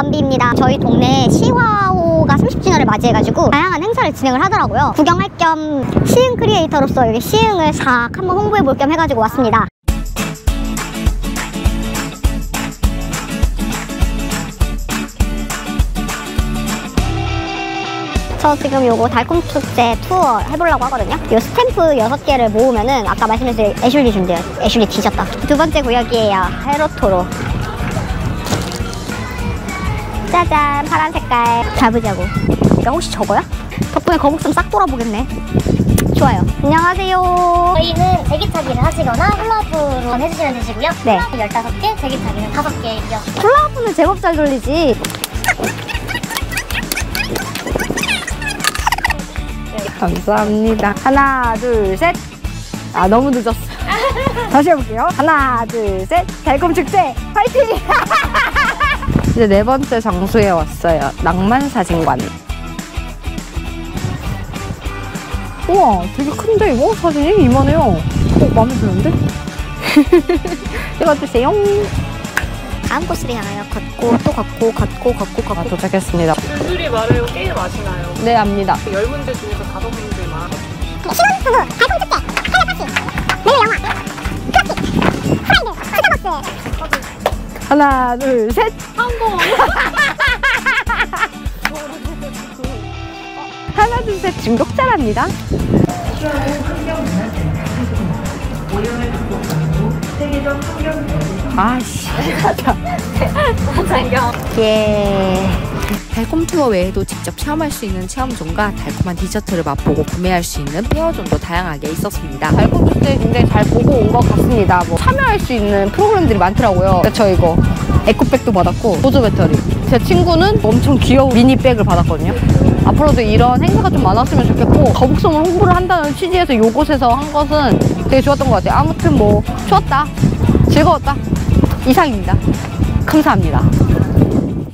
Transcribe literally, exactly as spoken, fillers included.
김선비입니다. 저희 동네 시화호가 삼십 주년을 맞이해가지고 다양한 행사를 진행을 하더라고요. 구경할 겸 시흥 크리에이터로서 여기 시흥을 싹 한번 홍보해볼 겸 해가지고 왔습니다. 저 지금 요거 달콤축제 투어 해보려고 하거든요. 요 스탬프 여섯 개를 모으면은 아까 말씀드린 애슐리 준대요. 애슐리 뒤졌다. 두 번째 구역이에요. 헤로토로. 짜잔, 파란 색깔. 잡으자고. 야, 혹시 저거야? 덕분에 거북선 싹 돌아보겠네. 좋아요. 안녕하세요. 저희는 제기차기를 하시거나 훌라후프로 해주시면 되시고요. 네. 훌라후프 열다섯 개, 제기차기는 다섯 개요. 훌라후프는 제법 잘 돌리지. 감사합니다. 하나, 둘, 셋. 아, 너무 늦었어. 다시 해볼게요. 하나, 둘, 셋. 달콤축제 파이팅! 이제 네 번째 장소에 왔어요. 낭만사진관. 우와, 되게 큰데 이거? 사진이 이만해요. 어, 마음에 드는데? 찍어주세요. 다음 코스를 향하여 걷고 또 걷고 걷고 걷고 걷고. 아, 도착했습니다. 줄줄이 말해요. 게임 아시나요? 네, 압니다. 열 문제 중에서 다섯 문제만. 시원부부, 달콤축제, 텔레파시, 매일 영화, 클래식, 프라이드, 스타벅스. 하나, 둘, 셋. 성공! 하나, 둘, 셋. 중독자랍니다. 아씨. 예. 달콤 투어 외에도 직접 체험할 수 있는 체험존과 달콤한 디저트를 맛보고 구매할 수 있는 페어존도 다양하게 있었습니다. 달콤 축제 굉장히 잘 보고 온 것 같습니다. 뭐 참여할 수 있는 프로그램들이 많더라고요. 저 이거 에코백도 받았고 보조 배터리. 제 친구는 엄청 귀여운 미니백을 받았거든요. 앞으로도 이런 행사가 좀 많았으면 좋겠고 거북선을 홍보를 한다는 취지에서 이곳에서 한 것은 되게 좋았던 것 같아요. 아무튼 뭐 좋았다, 즐거웠다 이상입니다. 감사합니다.